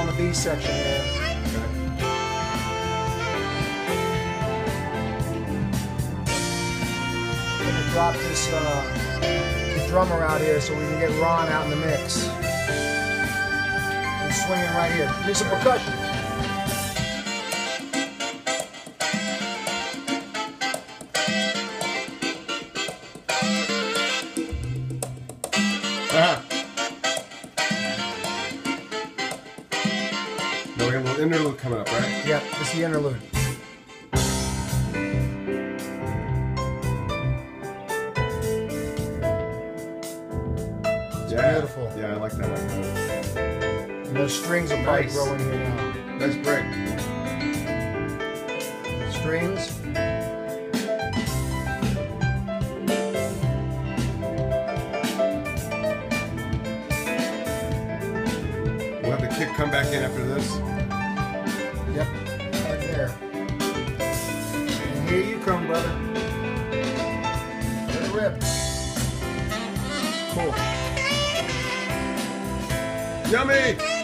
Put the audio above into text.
on the B section there. I'm gonna drop this drummer out here so we can get Ron out in the mix. And swinging right here. Give me some percussion. Now we got a little interlude coming up, right? Yeah, this is the interlude. It's beautiful. Yeah, I like that. And those strings will probably Nice. grow in here now. Nice break. Strings. We'll have the kick come back in after this. Yep, right there. And here you come, brother. Let it rip. Cool. Yummy!